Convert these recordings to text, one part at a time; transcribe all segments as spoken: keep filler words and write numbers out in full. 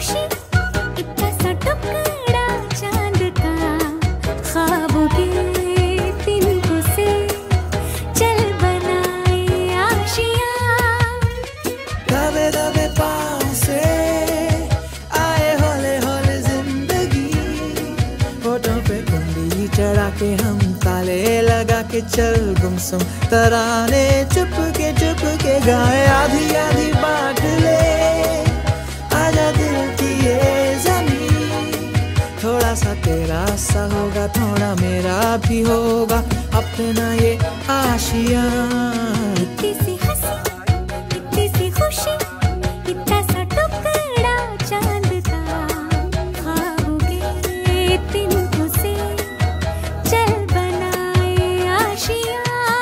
खुशी, इतना सा टुकड़ा चांद का, ख्वाबों के तिनकों से चल बनाए आशियाँ। दबे दबे पाँव से आए हौले हौले जिंदगी, होठों पे कुंडी चढ़ा के हम ताले लगा के चल गुमसुम तराने चुप के चुप के गाए, आधी आधी बांट ले आजा दिल की ये ज़मीं। थोड़ा सा तेरा सा होगा, थोड़ा मेरा भी होगा, अपना ये आशियाँ। इतनी सी हंसी, इतनी सी खुशी, इतना सा टुकड़ा चांद का, ख्वाबों के तिनकों से चल बनाए आशियाँ।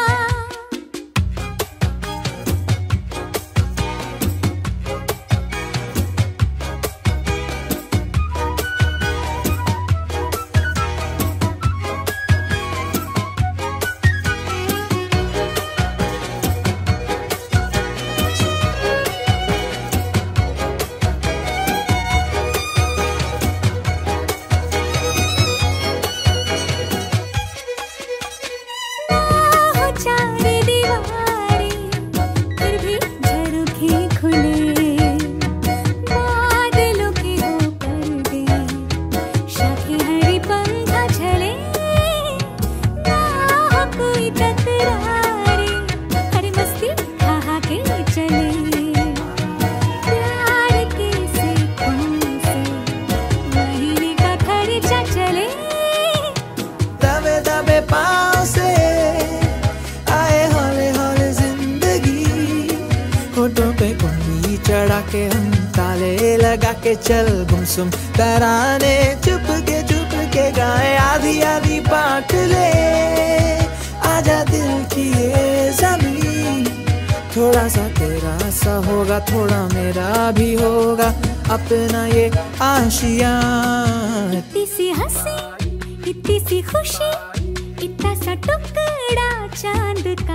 पाँव से आए हौले हौले जिंदगी, होठों पे कुंडी चढ़ा के हम ताले लगा के चल गुमसुम तराने चुप के चुप के गाए, आधी आधी बांट ले आजा दिल की ये ज़मीं। थोड़ा सा तेरा सा होगा, थोड़ा मेरा भी होगा, अपना ये आशियाँ। इतनी सी हंसी, इतनी सी खुशी, इतना सा टुकड़ा चांद का,